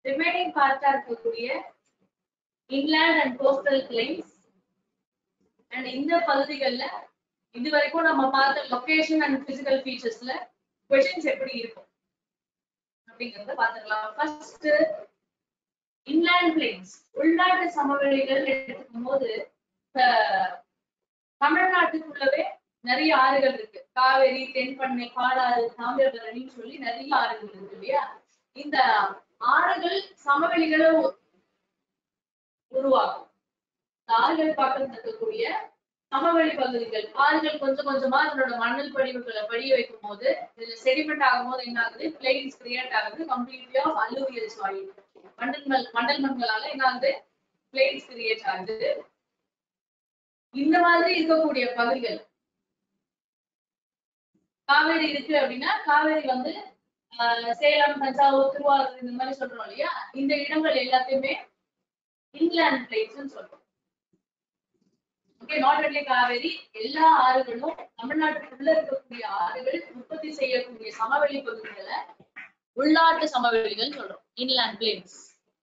Remaining பார்ட்டா இருக்கக்கூடிய inland and coastal plains and இந்த பகுதிகள்ல இது வரைக்கும் நம்ம பார்த்த லொகேஷன் அண்ட் பிசிக்கல் ஃபீச்சர்ஸ்ல क्वेश्चंस எப்படி இருக்கும் அப்படிங்கறத பாத்துக்கலாம். ஃபர்ஸ்ட் இன்லேண்ட் பிளைன்ஸ் உள்நாட்டு சமவெளிகள் எடுக்கும்போது தமிழ்நாட்டுக்குள்ளவே நிறைய ஆறுகள் இருக்கு. காவேரி, தென்பண்ணை, பாலாறு, தாமிரபரணின்னு சொல்லி நிறைய ஆறுகள் இருக்கு இல்லையா? இந்த ஆறுகள் சமவெளிகளை உருவாக்கும். ஆறுகள் பக்கத்துல இருக்கக்கூடிய சமவெளி பகுதிகள் ஆறுகள் கொஞ்சம் கொஞ்சமா அதனோட மணல் படிவுகளை படிய வைக்கும் போது இதுல செடிமெண்ட் ஆகும் போது என்ன ஆகுது? பிளைன்ஸ் கிரியேட் ஆகுது. கம்ப்ளீட்லி ஆஃப் அலூவியல் சாயில் மண்டல் மண்களால என்ன ஆகுது? பிளைன்ஸ் கிரியேட் ஆகுது. இந்த மாதிரி இருக்கக்கூடிய பகுதிகள் காவேரி இருக்கு அப்படின்னா காவேரி வந்து சேலம், தஞ்சாவூர், திருவாரூர் இந்த மாதிரி சொல்றோம் இல்லையா? இந்த இடங்கள் எல்லாத்தையுமே இன்லேண்ட் பிளைன்ஸ் சொல்றோம். ஓகே, நாட் ஒன்லி காவேரி, எல்லா ஆறுகளும் தமிழ்நாட்டுக்குள்ள இருக்கக்கூடிய ஆறுகள் உற்பத்தி செய்யக்கூடிய சமவெளி பகுதிகளை உள்நாட்டு சமவெளிகள் சொல்றோம், இன்லேண்ட் பிளைன்ஸ்.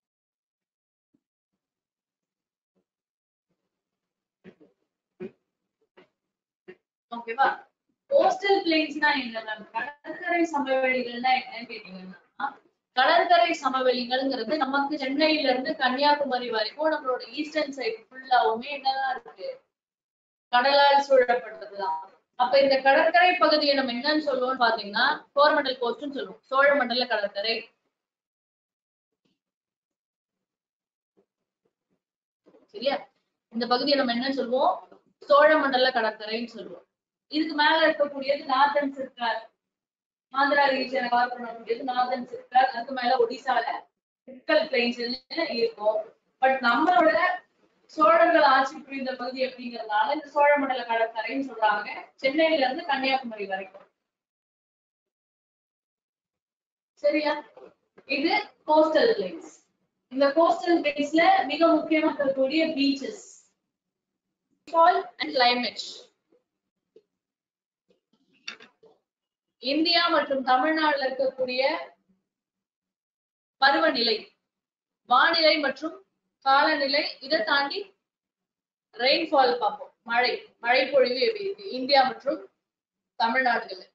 ஓகேவா? கோஸ்டல் பிளைன்ஸ்னா என்ன? கடற்கரை சமவெளிகள்னா என்னன்னு கேட்டீங்கன்னா, கடற்கரை சமவெளிகள்ங்கிறது நமக்கு சென்னையில இருந்து கன்னியாகுமரி வரைக்கும் நம்மளோட ஈஸ்டர்ன் சைடு ஃபுல்லாவுமே என்னதான் இருக்கு? கடலால் சூழப்பட்டதுதான். அப்ப இந்த கடற்கரை பகுதியை நம்ம என்னன்னு சொல்லுவோம் பாத்தீங்கன்னா கோரமண்டல் கோஸ்ட்னு சொல்லுவோம். சோழமண்டல கடற்கரை. சரியா? இந்த பகுதியை நம்ம என்ன சொல்லுவோம்? சோழமண்டல கடற்கரைன்னு சொல்லுவோம். இதுக்கு மேல இருக்கக்கூடியது நார்தன் சிற்கார், ஆந்திரா ரீஜனை கவர் பண்ணக்கூடியது நார்தன் சிற்கார். அதுக்கு மேல ஒடிசால சிற்கல் பிளைன்ஸ் இருக்கும். பட் நம்மளோட சோழர்கள் ஆட்சி புரிந்த பகுதி அப்படிங்கிறதுனால இந்த சோழமண்டல கடற்கரைன்னு சொல்றாங்க, சென்னையில இருந்து கன்னியாகுமரி வரைக்கும். சரியா? இது கோஸ்டல் பிளைன்ஸ். இந்த கோஸ்டல் பிளைன்ஸ்ல மிக முக்கியமா இருக்கக்கூடிய beaches, fall and climate. India மற்றும் தமிழ்நாடுல இருக்கக்கூடிய பருவநிலை, வானிலை மற்றும் காலநிலை, இதை தாண்டி ரெயின்ஃபால் பார்ப்போம். மழை பொழிவு எப்படி இருக்கு இந்தியா மற்றும் தமிழ்நாடுகள்,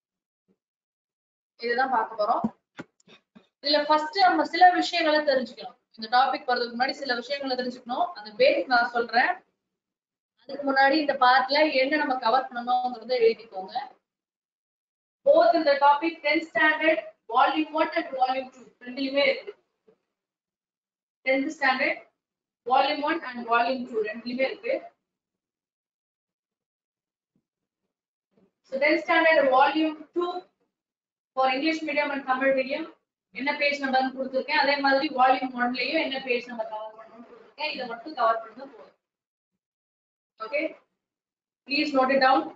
இதுதான் பார்க்க போறோம். இதுல ஃபர்ஸ்ட் நம்ம சில விஷயங்களை தெரிஞ்சுக்கணும். இந்த டாபிக் போறதுக்கு முன்னாடி சில விஷயங்களை தெரிஞ்சுக்கணும். அந்த பேசிக் நான் சொல்றேன். அதுக்கு முன்னாடி இந்த பார்ட்ல என்ன நம்ம கவர் பண்ணணும்ங்கறத எழுதிக்கோங்க. Both in the topic 10th standard volume 1 and volume 2 ரெண்டுலயுமே இருக்கு. 10th standard volume 1 and volume 2 ரெண்டுலயுமே இருக்கு. So 10th standard volume 2 for English medium and Tamil medium என்ன பேஜ் நம்பர்னு கொடுத்திருக்கேன். அதே மாதிரி வால்யூம் 1லயும் என்ன பேஜ் நம்பர் கவர் பண்ணணும்னு கொடுத்திருக்கேன். இத மட்டும் கவர் பண்ணா போதும். Okay, please note it down.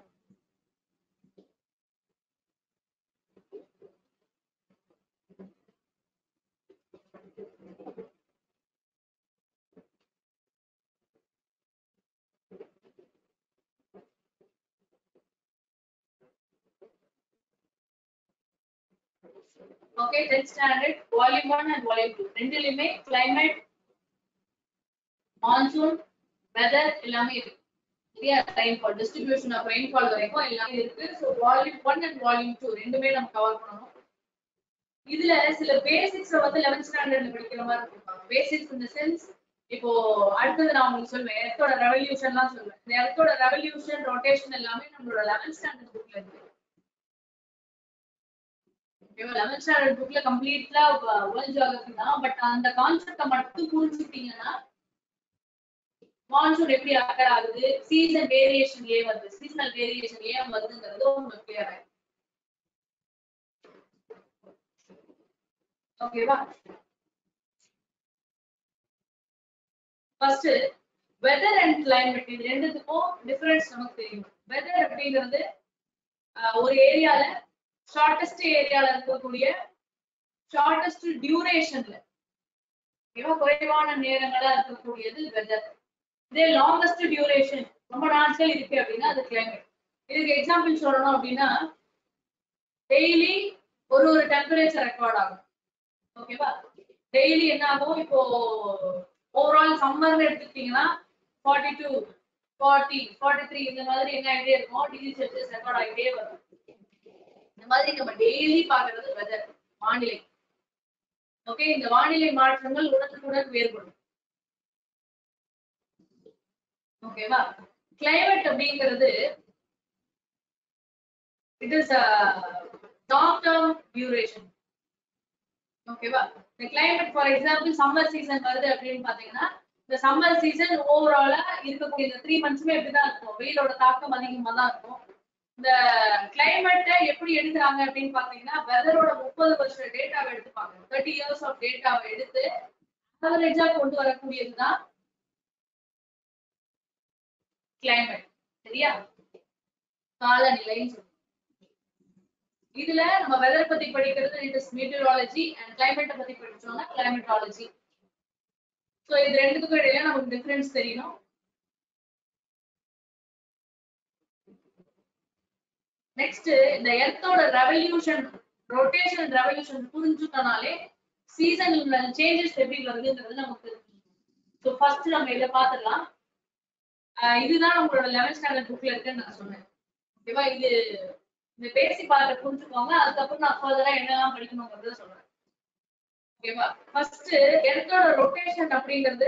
Okay, 10th standard volume 1 and volume 2 ரெண்டுலயுமே climate, monsoon, weather எல்லாமே இருக்கு. சரியா? rainfall, distribution of rainfall வரைக்கும் எல்லாமே இருக்கு. So volume 1 and volume 2 ரெண்டுமே நம்ம கவர் பண்ணனும். இதுல சில பேசிக்ஸ் வந்து 11th ஸ்டாண்டர்ட்ல படிக்கிற மாதிரி இருக்கும். பேசிக்ஸ் in the sense இப்போ அடுத்து நான் உங்களுக்கு சொல்வேன், எர்த்தோட ரெவல்யூஷன்லாம் சொல்வேன். இந்த எர்த்தோட ரெவல்யூஷன், ரொட்டேஷன் எல்லாமே நம்மளோட 11th ஸ்டாண்டர்ட் புக்ல இருக்கு. 11th standard bookல கம்ப்ளீட்டா வேர்ல்ட் ஜியோகிராஃபி தான். பட் அந்த கான்செப்ட மட்டும் புரிஞ்சுக்கிட்டீங்கன்னா மான்சூன் எப்படி அக்கர் ஆகுது, சீசன் வேரியேஷன் ஏன் வருது, சீசனல் வேரியேஷன் ஏன் வருதுங்கிறது உங்களுக்கு கிளியர் ஆயிடும். ஓகேவா? ஃபர்ஸ்ட் வெதர் அண்ட் கிளைமேட், இது ரெண்டுத்துக்கும் டிஃபரன்ஸ் நமக்கு தெரியும். வெதர் அப்படிங்கிறது ஒரு ஏரியால ஷார்டஸ்ட் ஏரியால இருக்கக்கூடிய ஷார்டஸ்ட் டியூரேஷன்ல குறைவான நேரங்களா இருக்கக்கூடியது வெதர். இதே லாங்கஸ்ட் டியூரேஷன் ரொம்ப நாட்கள் இருக்கு அப்படின்னா அது கிளைமேட். இதுக்கு எக்ஸாம்பிள் சொல்லணும் அப்படின்னா டெய்லி ஒரு டெம்பரேச்சர் ரெக்கார்ட் ஆகும். ஓகேவா? டெய்லி என்ன ஆகும் இப்போ ஓவரால் சம்மர்னு எடுத்துக்கிட்டீங்கன்னா 42 40 43 இந்த மாதிரி என்ன ஆகிட்டே இருக்கும், டிகிரி செல்சியஸ் ரெக்கார்ட் ஆகிட்டே வரும். இந்த மாதிரி நம்ம டெய்லி பாக்குறது வெதர், வானிலை. ஓகே, இந்த வானிலை மாற்றங்கள் உடனுக்குடன் வேறுபடும். ஓகேவா? கிளைமேட் அப்படிங்கிறது it is long term duration. ஓகேவா? இந்த climate for example summer season வருது அப்படின்னு பாத்தீங்கன்னா, இந்த சம்மர் சீசன் ஓவராலா இருக்கக்கூடிய இந்த 3 மந்த்ஸ்மே எப்படிதான் இருக்கும், வெயிலோட தாக்கம் அதிகமா தான் இருக்கும். இந்த கிளைமேட்டை எப்படி எடுக்கிறாங்க அப்படின்னு பாத்தீங்கன்னா, வெதரோட 30 வருஷ டேட்டாவை எடுத்துப்பாங்க. 30 இயர்ஸ் ஆஃப் டேட்டாவை எடுத்து ஆவரேஜா கொண்டு வரக்கூடியதுதான் கிளைமேட். சரியா? காலநிலைன்னு சொல்லுவோம். இதுல நம்ம வெதர் பத்தி படிக்கிறது it is meteorology, and climate பத்தி படிச்சோம்னா கிளைமேட்டாலஜி. சோ இது ரெண்டுத்துக்கும் இடையில நமக்கு டிஃபரன்ஸ் தெரியணும். நெக்ஸ்ட், இந்த எர்த்தோட ரெவல்யூஷன், ரொட்டேஷன் ரெவல்யூஷன் புரிஞ்சுட்டனாலே சீசன் சேஞ்சஸ் எப்படி வருதுன்றது நமக்கு தெரியும். சோ ஃபர்ஸ்ட் நம்ம இத பாத்துடலாம். இதுதான் நம்மளோட 11th ஸ்டாண்டர்ட் புக்ல இருக்குன்னு நான் சொன்னேன். ஓகேவா? இது இந்த பேசிக் பார்ட்ட புரிஞ்சுக்கோங்க, அதுக்கப்புறம் நான் ஃபர்தரா என்னெல்லாம் படிக்கணும்ங்கறத சொல்றேன். ஓகேவா? ஃபர்ஸ்ட் எர்த்தோட ரொட்டேஷன் அப்படிங்கிறது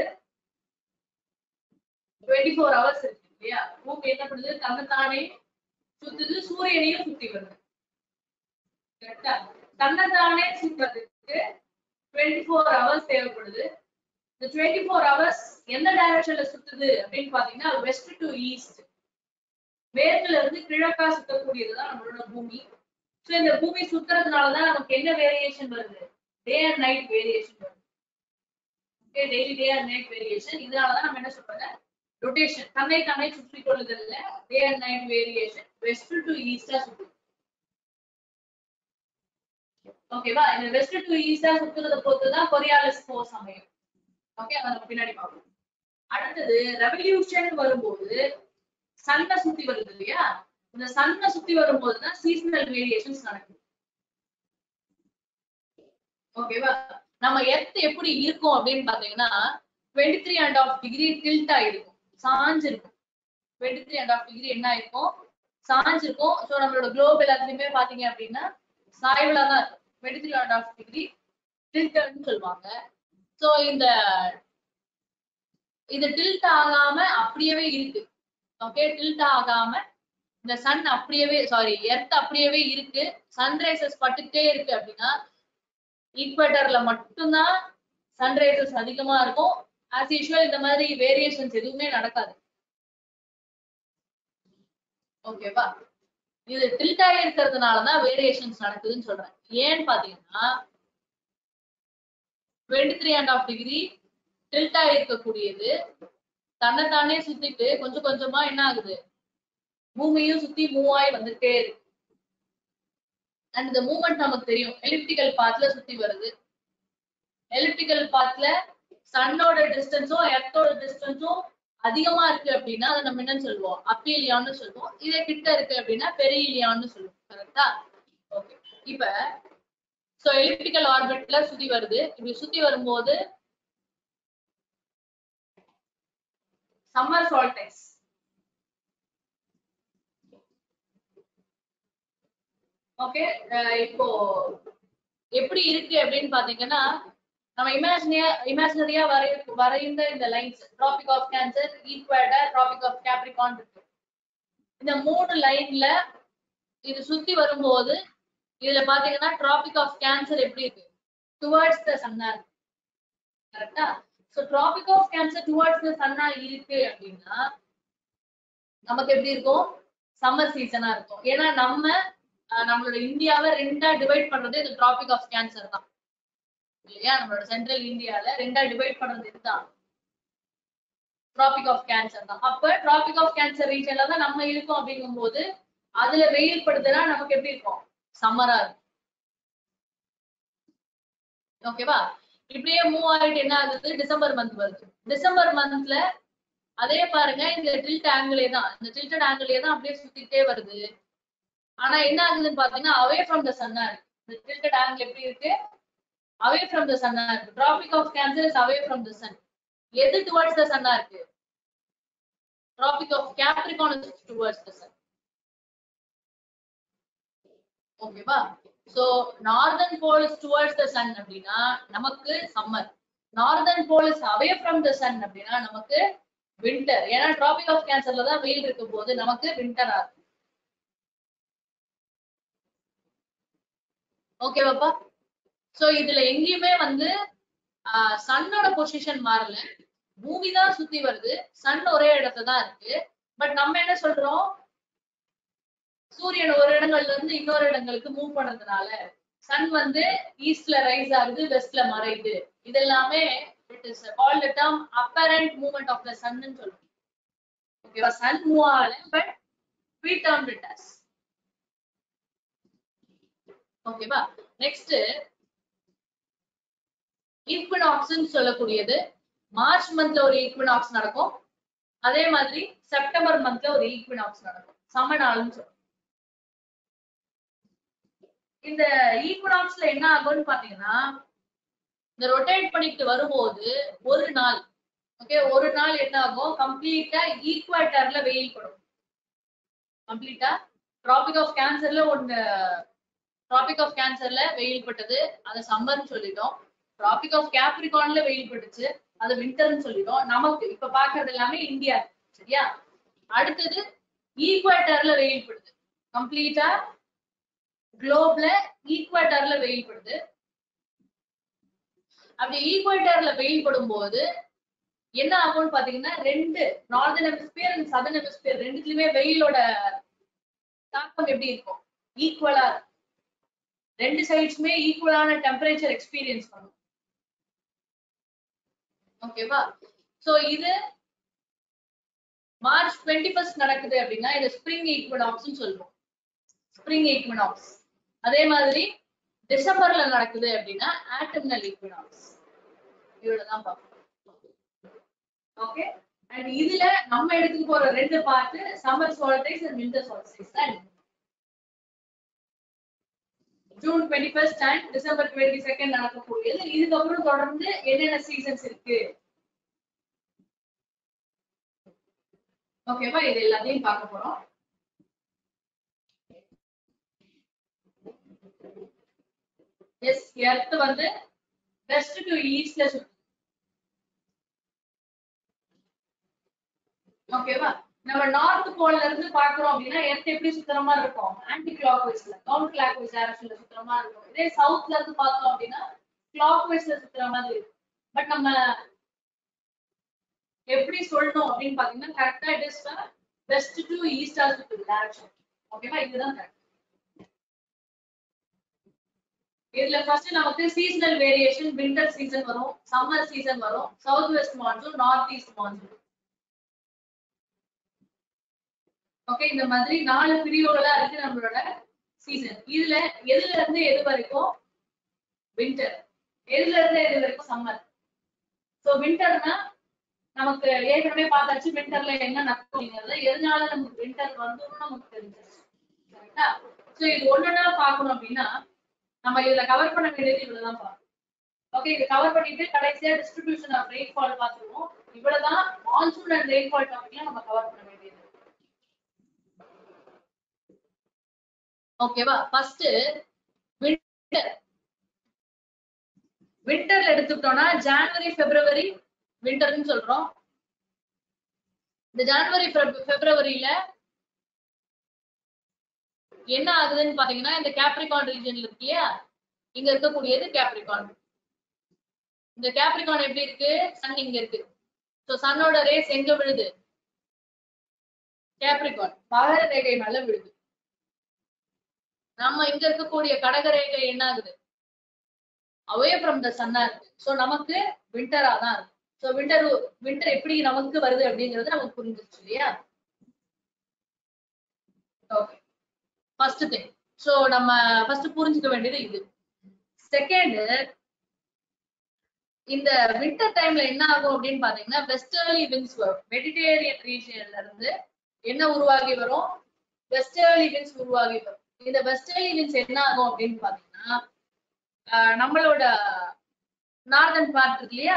24 ஹவர்ஸ் இருக்கு இல்லையா? பூமி என்ன பண்ணுது, தன்னைத்தானே சுத்துது, சூரியனையும் சுத்தி வருது. கரெக்டா? தன்னைத்தானே சுத்துறதுக்கு 24 ஹவர்ஸ் தேவைப்படுது. இந்த 24 ஹவர்ஸ் எந்த டைரக்ஷன்ல சுத்துது அப்படின்னு பாத்தீங்கன்னா வெஸ்ட் டு ஈஸ்ட், மேற்குல இருந்து கிழக்கா சுத்தக்கூடியதுதான் நம்மளோட பூமி. சோ இந்த பூமி சுத்துறதுனாலதான் நமக்கு என்ன வேரியேஷன் வருது, டே அண்ட் நைட் வேரியேஷன் வருது. Okay, daily day and night variation. இதனாலதான் நம்ம என்ன சொல்றோம், ரொட்டேஷன், தன்னை தானே சுற்றி கொள்ளுதல்ல day and night variation west to ஈஸ்டா சுத்துது. ஓகேவா? இந்த வெஸ்ட் டு ஈஸ்டா சுத்துறத பொறுத்துதான் கொரியாலிஸ் ஃபோர்ஸ் அமையும். ஓகே, அத நம்ம பின்னாடி பார்ப்போம். அடுத்தது ரெவல்யூஷன் வரும்போது சன்னை சுத்தி வருது இல்லையா? இந்த சன்னை சுத்தி வரும்போதுதான் சீசனல் வேரியேஷன்ஸ் நடக்குது. ஓகேவா? நம்ம எர்த் எப்படி இருக்கும் அப்படின்னு பாத்தீங்கன்னா 23.5 டிகிரி டில்ட் ஆயிருக்கும், சாஞ்சிருக்கும். 23.5 டிகிரி என்ன ஆயிருக்கும், சாஞ்சிருக்கும். சோ நம்மளோட குளோப் எல்லாத்துலயுமே பாத்தீங்க அப்படின்னா சாய்வுல தான் இருக்கும். 23.5 டிகிரி டில்ட்னு சொல்லுவாங்க. சோ இந்த இது டில்ட் ஆகாம அப்படியே இருக்கு. ஓகே, டில்ட் ஆகாம இந்த சன் அப்படியே எர்த் அப்படியே இருக்கு. சன்ரைசஸ் பட்டுட்டே இருக்கு அப்படின்னா ஈக்வெட்டர்ல மட்டும்தான் சன்ரைசஸ் அதிகமா இருக்கும். ஆஸ் யூசுவல் இந்த மாதிரி வேரியேஷன்ஸ் எதுவுமே நடக்காது. ஓகேவா? இது டில்ட் ஆகி இருக்கிறதுனாலதான் வேரியேஷன்ஸ் நடக்குதுன்னு சொல்றேன். ஏன்னு பாத்தீங்கன்னா 23.5 டிகிரி டில்ட் ஆகி இருக்கக்கூடியது தன்னைத்தானே சுத்திட்டு கொஞ்சம் கொஞ்சமா என்ன ஆகுது, பூமியும் சுத்தி மூவ் ஆகி வந்துட்டே இருக்கு. அண்ட் இந்த மூவ்மெண்ட் நமக்கு தெரியும், எலிப்டிக்கல் பாத்ல சுத்தி வருது. எலிப்டிக்கல் பாத்ல சன்னோட டிஸ்டன்ஸும் எர்த்தோட டிஸ்டன்ஸும் அதிகமா இருக்கு அப்படின்னா அதை நம்ம என்னன்னு சொல்லுவோம், அப்பீலியான்னு சொல்லுவோம். இதே கிட்ட இருக்கு அப்படின்னா பெரிலியான்னு சொல்லுவோம். கரெக்டா? ஓகே, இப்ப சோ எலிப்டிக்கல் ஆர்பிட்ல சுத்தி வருது. இப்படி சுத்தி வரும்போது சம்மர் சால்டைஸ், ஓகே, இப்போ எப்படி இருக்கு அப்படின்னு பாத்தீங்கன்னா நம்ம இமேஜினரியா வரைந்த இந்த lines tropic of cancer, equator, tropic of capricorn இருக்கு. இந்த 3 லைன்ல இது சுத்தி வரும்போது இதுல பாத்தீங்கன்னா டிராபிக் ஆஃப் கேன்சர் எப்படி இருக்கு, டுவர்ட்ஸ் த சன்னா இருக்கு. கரெக்டா? So tropic of cancer towards the சன்னா இருக்கு அப்படின்னா நமக்கு எப்படி இருக்கும், சம்மர் சீசனா இருக்கும். ஏன்னா நம்மளோட இந்தியாவை 2ஆ டிவைட் பண்றது இந்த டிராபிக் ஆஃப் கேன்சர் தான் இல்லையா? நம்மளோட சென்ட்ரல் இந்தியால 2ஆ டிவைட் பண்றது இதுதான், டிராபிக் ஆஃப் கேன்சர் தான். அப்ப டிராபிக் ஆஃப் கேன்சர் ரீஜன்ல தான் நம்ம இருக்கோம். அப்படிங்கும் போது அதுல வெயில் படுதுன்னா நமக்கு எப்படி இருக்கும், சம்மரா இருக்கும். ஓகேவா? இப்படியே மூவ் ஆயிட்டு என்ன ஆகுது, டிசம்பர் மந்த் வருது. டிசம்பர் மந்த்ல அதே பாருங்க, இந்த டில்ட் ஆங்கிளே தான், இந்த டில்டட் ஆங்கிளே தான் அப்படியே சுத்திட்டே வருது. ஆனா என்ன ஆகுதுன்னு பாத்தீங்கன்னா அவே ஃப்ரம் த சன்னா இருக்கு. இந்த டில்டட் ஆங்கிள் எப்படி இருக்கு, away from the sun இருக்கு. Tropic of Cancer is away from the sun. எது towards the sun இருக்கு? Tropic of Capricorn is towards the sun. ஓகேவா? So northern pole is towards the sun அப்படினா நமக்கு summer. Northern pole is away from the sun அப்படினா நமக்கு winter. ஏன்னா Tropic of Cancerல தான் வெயில் இருக்கும்போது நமக்கு winter ஆகும். ஓகேவாப்பா? சோ இதுல எங்கேயுமே வந்து சன்னோட பொசிஷன் மாறல, பூமி தான் சுத்தி வருது, சன் ஒரே இடத்துல தான் இருக்கு. பட் நம்ம என்ன சொல்றோம், சூரியன் ஒரு இடங்கள்ல இருந்து இன்னொரு இடங்களுக்கு மூவ் பண்றதுனால சன் வந்து ஈஸ்ட்ல ரைஸ் ஆகுது, வெஸ்ட்ல மறையுது. இது எல்லாமே it is called the term apparent movement of the sun ன்னு சொல்றோம். ஓகேவா? சன் மூவ் ஆகல, but we termed it as. ஓகேவா? நெக்ஸ்ட் ஈக்வினாக்ஸ்னு சொல்லக்கூடியது மார்ச் மந்த்ல ஒரு ஈக்வினாக்ஸ் நடக்கும், அதே மாதிரி செப்டம்பர் மந்த்ல ஒரு ஈக்வினாக்ஸ் நடக்கும், சமநாள்னு சொல்றோம். இந்த ஈக்வினாக்ஸ்ல என்ன ஆகும்னு பாத்தீங்கன்னா, இந்த ரொட்டேட் பண்ணிட்டு வரும்போது ஒரு நாள், ஓகே, ஒரு நாள் என்ன ஆகும், கம்ப்ளீட்டா ஈக்வேட்டர்ல வெயில் படும். கம்ப்ளீட்டா டிராபிக் ஆஃப் கேன்சர்ல ஒன்னு, டிராபிக் ஆஃப் கேன்சர்ல வெயில் பட்டது, அதை சம்மர்னு சொல்லிட்டோம். டிராபிக் ஆஃப் கேப்ரிகார்ன்ல வெயில் பட்டுச்சு, அது விண்டர்னு சொல்லிட்டோம். நமக்கு இப்ப பாக்குறது எல்லாமே இந்தியா, சரியா? அடுத்தது ஈக்வேட்டர்ல வெயில் படுது, கம்ப்ளீட்டா குளோப்ல ஈக்வேட்டர்ல வெயில் படுது. அப்படி ஈக்வேட்டர்ல வெயில் படும் போது என்ன ஆகும்னு பாத்தீங்கன்னா, ரெண்டு northern hemisphere and southern hemisphere ரெண்டுலயுமே வெயிலோட தாக்கம் எப்படி இருக்கும், ஈக்குவலா, ரெண்டு சைட்ஸ்மே ஈக்குவலான டெம்பரேச்சர் எக்ஸ்பீரியன்ஸ் பண்ணும். ஓகேவா? சோ இது மார்ச் 21 நடக்குது அப்படின்னா இது ஸ்ப்ரிங் ஈக்வினாக்ஸ்னு சொல்லுவோம், ஸ்ப்ரிங் ஈக்வினாக்ஸ். அதே மாதிரி டிசம்பர்ல நடக்குது அப்படின்னா ஆட்டம்னல் ஈக்வினாக்ஸ். இவ்வளவுதான் பார்ப்போம். ஓகே, அண்ட் இதுல நம்ம எடுத்துட்டு போற ரெண்டு part summer solstice and winter solstice தான். ஜூன் 21 அண்ட் டிசம்பர் 22 நடக்கக்கூடியது. இதுக்கப்புறம் தொடர்ந்து என்னென்ன சீசன்ஸ் இருக்கு, ஓகேவா, இது எல்லாத்தையும் பார்க்க போறோம். எஸ், எர்த் வந்து வெஸ்ட் டு ஈஸ்ட்ல சுத்துது. ஓகேவா? நம்ம நார்த் போல்ல இருந்து பாக்குறோம் அப்படின்னா எர்த் எப்படி சுத்துற மாதிரி இருக்கும், ஆன்டி கிளாக் வைஸ்ல, கவுண்டர் கிளாக் வைஸ் டைரக்ஷன்ல சுத்துற மாதிரி இருக்கும். இதே சவுத்ல இருந்து பார்த்தோம் அப்படின்னா கிளாக் வைஸ்ல சுத்துற மாதிரி இருக்கும். பட் நம்ம எப்படி சொல்லணும் அப்படின்னு பாத்தீங்கன்னா கரெக்டா இட் இஸ் வெஸ்ட் டு ஈஸ்டா சுத்துது டைரக்ஷன். ஓகேவா? இதுதான் கரெக்ட். இதுல ஃபர்ஸ்ட் நமக்கு சீசனல் வேரியேஷன், விண்டர் சீசன் வரும், சம்மர் சீசன் வரும், south west monsoon, north east monsoon. Okay, இந்த மாதிரி 4 பிரிவுகளா இருக்கு நம்மளோட சீசன். இதுல எதுல இருந்து எது வரைக்கும் விண்டர், எதுல இருந்து எது வரைக்கும் சம்மர். சோ விண்டர்னா நமக்கு ஏற்கனவே பார்த்தாச்சு, விண்டர்ல என்ன நடக்கும்ங்கிறது, எதனால நமக்கு விண்டர் வந்து நமக்கு தெரிஞ்சிருச்சு. கரெக்டா? சோ இது ஒண்ணுனா பார்க்கணும் அப்படின்னா நம்ம இதுல கவர் பண்ண வேண்டியது இவ்வளவுதான் பார்க்கணும். ஓகே, இது கவர் பண்ணிட்டு கடைசியா டிஸ்ட்ரிபியூஷன் ஆஃப் ரெயின்ஃபால் பார்த்துருவோம். இவ்வளவுதான் மான்சூன் அண்ட் ரெயின்ஃபால் டாபிக்ல நம்ம கவர் பண்ண வேண்டியது. ஓகேவா? First winter. விண்டர்ல எடுத்துக்கிட்டோம்னா ஜனவரி பிப்ரவரி விண்டர்னு சொல்றோம். இந்த ஜனவரி பிப்ரவரியில என்ன ஆகுதுன்னு பாத்தீங்கன்னா, இந்த கேப்ரிகார்ன் ரீஜன்ல இருக்கு இல்லையா, இங்க இருக்கக்கூடியது கேப்ரிகார்ன். இந்த கேப்ரிகார்ன் எப்படி இருக்கு, சன் இங்க இருக்கு. சோ சன்னோட ரேஸ் எங்க விழுது, கேப்ரிகார்ன் மகர ரேகை மேல விழுது. நம்ம இங்க இருக்கக்கூடிய கடக ரேகை என்ன ஆகுது, அவே ஃப்ரம் த சன்னா இருக்கு. சோ நமக்கு விண்டரா தான் இருக்கு. சோ விண்டர் எப்படி நமக்கு வருது அப்படிங்கறது நமக்கு புரிஞ்சிருச்சு இல்லையா? Okay, first thing. சோ நம்ம ஃபர்ஸ்ட் புரிஞ்சுக்க வேண்டியது இது. செகண்ட், இந்த விண்டர் டைம்ல என்ன ஆகும் அப்படின்னு பாத்தீங்கன்னா வெஸ்டர்லி விண்ட்ஸ் வரும். மெடிட்டரேனியன் ரீஜியன்ல இருந்து என்ன உருவாகி வரும், வெஸ்டர்லி விண்ட்ஸ் உருவாகி வரும். இந்த வெஸ்டர்லி விண்ட்ஸ் என்ன ஆகும் அப்படின்னு பாத்தீங்கன்னா நம்மளோட நார்தன் பார்ட் இருக்கு இல்லையா,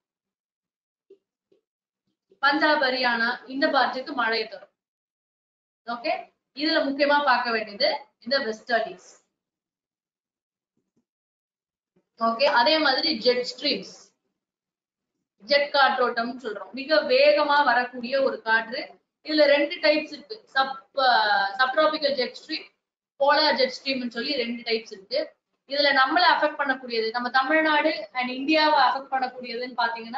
பஞ்சாப் ஹரியானா இந்த பார்ட்டுக்கு மழை தரும். ஓகே, இதுல முக்கியமா பார்க்க வேண்டியது இந்த வெஸ்டர்லிஸ். ஓகே, அதே மாதிரி ஜெட் ஸ்ட்ரீம்ஸ், ஜெட் காற்றோட்டம் சொல்றோம், மிக வேகமா வரக்கூடிய ஒரு காற்று. இதுல 2 டைப்ஸ் இருக்கு, subtropical jet stream, polar jet ஸ்ட்ரீம்னு சொல்லி 2 டைப்ஸ் இருக்கு. இதுல நம்மள அஃபெக்ட் பண்ணக்கூடியது, நம்ம தமிழ்நாடு அண்ட் இந்தியாவை அஃபெக்ட் பண்ணக்கூடியதுன்னு பாத்தீங்கன்னா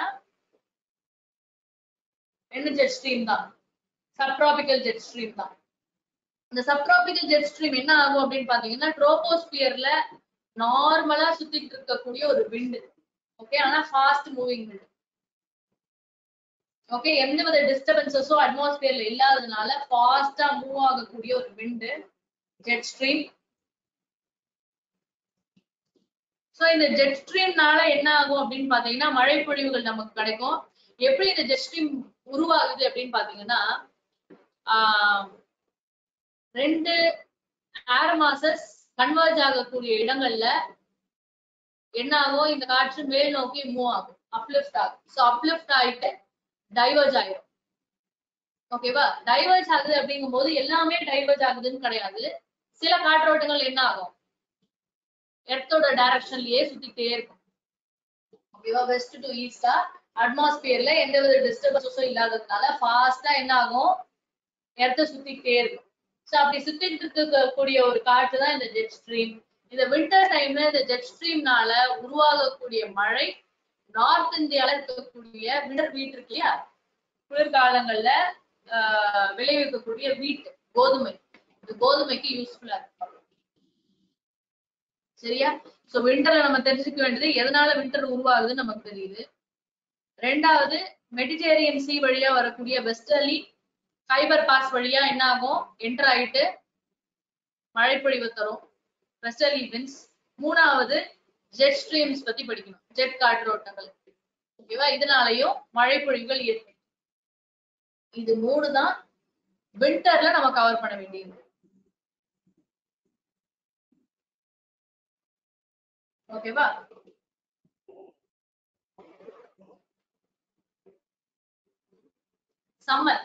என்ன ஜெட் ஸ்ட்ரீம் தான், சப்ட்ராபிக்கல் ஜெட் ஸ்ட்ரீம் தான். இந்த சப்ட்ராபிக்கல் ஜெட் ஸ்ட்ரீம் என்ன ஆகும் அப்படின்னு பாத்தீங்கன்னா, ட்ரோபோஸ்பியர்ல நார்மலா சுத்திட்டு இருக்கக்கூடிய ஒரு விண்டு. ஓகே, ஆனா ஃபாஸ்ட் மூவிங் விண்டு. ஓகே, எந்த வித டிஸ்டர்பன்சஸோ அட்மாஸ்பியர்ல இல்லாததுனால ஃபாஸ்டா மூவ் ஆகக்கூடிய ஒரு விண்டு ஜெட் ஸ்ட்ரீம். சோ இந்த ஜெட் ஸ்ட்ரீம்னால என்ன ஆகும் அப்படின்னு பாத்தீங்கன்னா, மழை பொழிவுகள் நமக்கு கிடைக்கும். எப்படி இந்த ஜெட் ஸ்ட்ரீம் உருவாகுது அப்படின்னு பாத்தீங்கன்னா, 2 ஏர் மாசஸ் கன்வர்ஜ் ஆகக்கூடிய இடங்கள்ல என்ன ஆகும், இந்த காற்று மேல் நோக்கி மூவ் ஆகும், அப்லிஃப்ட் ஆகும். சோ அப்லிஃப்ட் ஆயிட்டு டைவர்ஜ் ஆயிடும். ஓகேவா, டைவர்ஜ் ஆகுது அப்படிங்கும் போது எல்லாமே டைவர்ஜ் ஆகுதுன்னு கிடையாது. சில காற்றோட்டங்கள் என்ன ஆகும், எர்த்தோட டைரக்ஷன்லயே சுத்திட்டே இருக்கும். ஓகேவா, வெஸ்ட் டு ஈஸ்டா அட்மாஸ்பியர்ல எந்த வித டிஸ்டர்பன்ஸும் இல்லாததுனால ஃபாஸ்டா என்ன ஆகும், எர்த்த சுத்திட்டே இருக்கும். சோ அப்படி சுத்திட்டு இருக்கக்கூடிய ஒரு காற்று தான் இந்த ஜெட் ஸ்ட்ரீம். இந்த வின்டர் டைம்ல இந்த ஜெட் ஸ்ட்ரீம்னால உருவாகக்கூடிய மழை நார்த் இந்தியால இருக்கக்கூடிய வின்டர் வீட் இருக்கு இல்லையா, குளிர்காலங்கள்ல விளைவிக்கக்கூடிய வீட், கோதுமை, இந்த கோதுமைக்கு யூஸ்ஃபுல்லா இருக்கும். சரியா, சோ வின்டர்ல நம்ம தெரிஞ்சுக்க வேண்டியது எதனால வின்டர் உருவாகுதுன்னு நமக்கு தெரியுது. 2வது, மெடிட்டரேனியன் சி வழியா வரக்கூடிய வெஸ்டர்லி ஃபைபர் பாஸ் வழியா என்ன ஆகும், என்டர் ஆயிட்டு மழைப்பொழிவு தரும், வெஸ்டர்லி விண்ட்ஸ். 3வது, ஜெட் ஸ்ட்ரீம்ஸ் பத்தி படிக்கணும், ஜெட் காற்றோட்டங்கள். ஓகேவா, இதனாலயும் மழைப்பொழிவுகள் ஏற்படும். இது 3 தான் வின்டர்ல நம்ம கவர் பண்ண வேண்டியது. ஓகேவா, சம்மர்.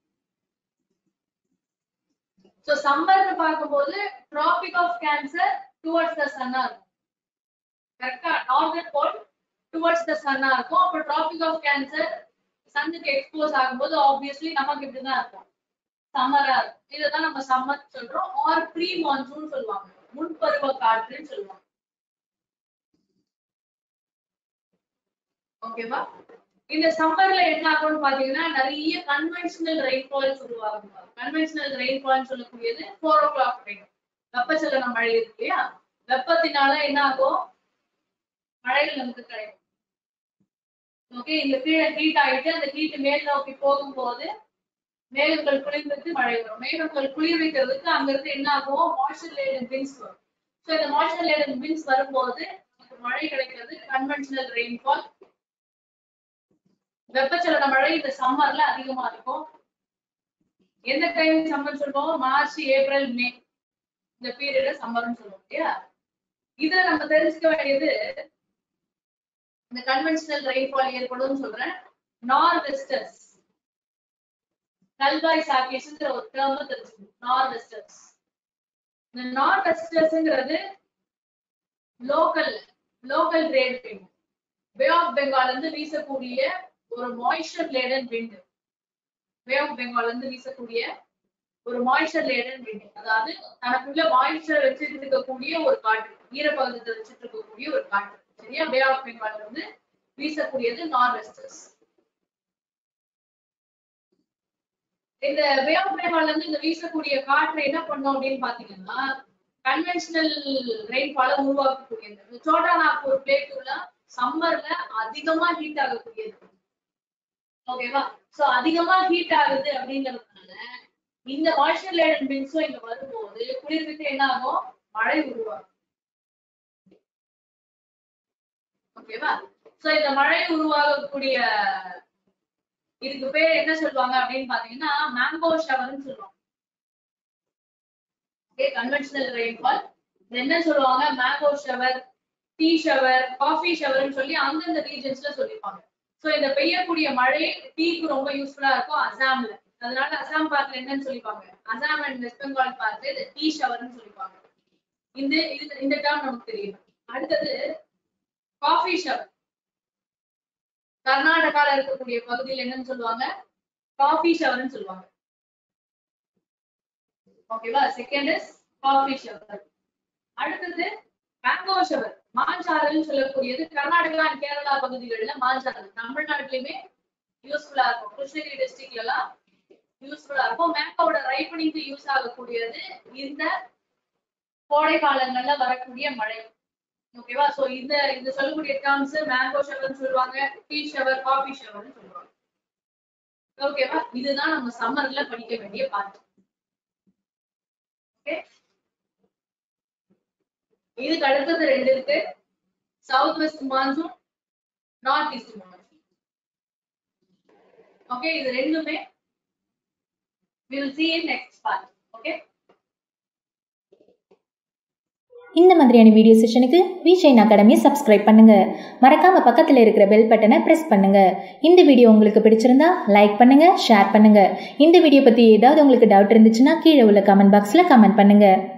சோ சம்மர்னு பார்க்கும்போது tropic of cancer towards the சன்னா இருக்கும். கரெக்டா, நார்தர்ன் போல் டுவர்ட்ஸ் த சன்னா இருக்கும். அப்போ டிராபிக் ஆஃப் கேன்சர் சன்னுக்கு எக்ஸ்போஸ் ஆகும்போது ஆப்வியஸ்லி நமக்கு இப்படிதான் இருக்கும், சம்மரா இருக்கும். இதுதான் நம்ம சம்மர் சொல்றோம். ஆர் ப்ரீ மான்சூன் சொல்லுவாங்க, முன்பருவ காற்றுன்னு சொல்லுவாங்க. ஓகேவா, இந்த சம்மர்ல என்ன ஆகும்னு பாத்தீங்கன்னா, நிறைய கன்வென்ஷனல் ரெயின்ஃபால்ஸ் உருவாகும். கன்வென்ஷனல் ரெயின்ஃபால் சொல்லக்கூடியது 4 o'clock ரெயின், வெப்பச்சலன மழை இருக்கு இல்லையா, வெப்பத்தினால என்ன ஆகும், மழைகள் நமக்கு கிடைக்கும். ஓகே, இந்த கீழே ஹீட் ஆயிட்டு அந்த ஹீட் மேல் நோக்கி போகும்போது மேகங்கள் குளிர்வித்து மழை வரும். மேகங்கள் குளிர்விக்கிறதுக்கு அங்க இருந்து என்ன ஆகும், மாய்ஸ்சர் லேடன் விண்ட்ஸ் வரும். சோ இந்த மாய்ஸ்சர் லேடன் விண்ட்ஸ் வரும்போது நமக்கு மழை கிடைக்கிறது, கன்வென்ஷனல் ரெயின்ஃபால். வெப்பச்சலன மழை இந்த சம்மர்ல அதிகமா இருக்கும். எந்த டைம் சம்மர் சொல்லுவோம், மார்ச், ஏப்ரல், மே, இந்த பீரியட சம்மர்னு சொல்லுவோம் இல்லையா. இதுல நம்ம தெரிஞ்சுக்க வேண்டியது, இந்த கன்வென்ஷனல் ரெயின்ஃபால் ஏற்படும் சொல்றேன். நார்வெஸ்டர்ஸ், கல்வாய் சாக்கேஸ்ங்கிற ஒரு டேர்ம் தெரிஞ்சுக்கணும். நார்வெஸ்டர்ஸ், இந்த நார்வெஸ்டர்ஸ்ங்கிறது local great wind, bay of பெங்கால்ல இருந்து வீசக்கூடிய ஒரு moisture laden wind. Bay of பெங்கால்ல இருந்து வீசக்கூடிய ஒரு மாய்ஸ்சர் லேடன் விண்ட், அதாவது தனக்குள்ள மாய்ஸ்சர் வச்சுட்டு இருக்கக்கூடிய ஒரு காற்று, ஈரப்பதத்தை வச்சுட்டு இருக்கக்கூடிய ஒரு காற்று. சரியா, பே ஆஃப் பெங்கால்ல இருந்து வீசக்கூடியது நார்வெஸ்டர்ஸ். இந்த பே ஆஃப் பெங்கால்ல இருந்து இந்த வீசக்கூடிய காற்று என்ன பண்ணும் அப்படின்னு பாத்தீங்கன்னா, கன்வென்ஷனல் ரெயின்ஃபால உருவாக்கக்கூடியது. சோட்டா நாக்பூர் பிளேட்டுல சம்மர்ல அதிகமா ஹீட் ஆகக்கூடியது. ஓகேவா, சோ அதிகமா ஹீட் ஆகுது அப்படிங்கறதுனால இந்த மாய்ஸ்சர் லேடன் விண்ட்ஸும் இங்க வரும்போது குளிர்வித்து என்ன ஆகும், மழை உருவாகும். ஓகேவா, சோ இந்த மழை உருவாகக்கூடிய இதுக்கு பேர் என்ன சொல்லுவாங்க அப்படின்னு பாத்தீங்கன்னா, மேங்கோ ஷவர்னு சொல்லுவாங்க. ஓகே, கன்வென்ஷனல் ரெயின்ஃபால் என்ன சொல்லுவாங்க, mango shower, tea shower, coffee ஷவர்னு சொல்லி அந்தந்த ரீஜன்ஸ்ல சொல்லிப்பாங்க. சோ இந்த பெய்யக்கூடிய மழை டீக்கு ரொம்ப யூஸ்ஃபுல்லா இருக்கும் அசாம்ல. அதனால அசாம் பார்ட்ல என்னன்னு சொல்லிப்பாங்க, அசாம் அண்ட் வெஸ்ட் பெங்கால் பார்ட்ல இது டீ ஷவர்னு சொல்லிப்பாங்க. இந்த டேர்ம் நமக்கு தெரியும். அடுத்தது காஃபி ஷவர். கர்நாடகால இருக்கக்கூடிய பகுதியில் என்னன்னு சொல்லுவாங்க, காஃபி ஷவர்னு சொல்லுவாங்க. ஓகேவா? Second is coffee shower. அடுத்தது மேங்கோ ஷவர், மாஞ்சாரல் சொல்லக்கூடியது. கர்நாடகா அண்ட் கேரளா பகுதிகளில் மாஞ்சாரல், தமிழ்நாட்டிலுமே யூஸ்ஃபுல்லா இருக்கும். கிருஷ்ணகிரி டிஸ்ட்ரிக்ட்ல எல்லாம் யூஸ்ஃபுல்லா இருக்கும். மேங்கோட ரைப்பனிங்க்கு யூஸ் ஆகக்கூடியது இந்த கோடை காலங்கள்ல வரக்கூடிய மழை. ஓகேவா? சோ இந்த சொல்லக்கூடிய டேர்ம்ஸ் மேங்கோ ஷவர்னு சொல்லுவாங்க, டீ ஷவர், காஃபி ஷவர்னு சொல்லுவாங்க. ஓகேவா? இதுதான் நம்ம சம்மர்ல படிக்க வேண்டிய பார்ட். ஓகே, இதுக்கு அடுத்தது ரெண்டு இருக்கு, south west monsoon, north east monsoon. Okay, இது ரெண்டுமே we will see in next part. Okay, இந்த மாதிரியான வீடியோ செஷனுக்கு விஜயன் அகாடமியை சப்ஸ்கிரைப் பண்ணுங்க. மறக்காம பக்கத்தில் இருக்கிற பெல் பட்டனை பிரஸ் பண்ணுங்க. இந்த வீடியோ உங்களுக்கு பிடிச்சிருந்தா லைக் பண்ணுங்க, ஷேர் பண்ணுங்க. இந்த வீடியோ பத்தி ஏதாவது உங்களுக்கு டவுட் இருந்துச்சுன்னா கீழே உள்ள கமெண்ட் பாக்ஸ்ல கமெண்ட் பண்ணுங்க.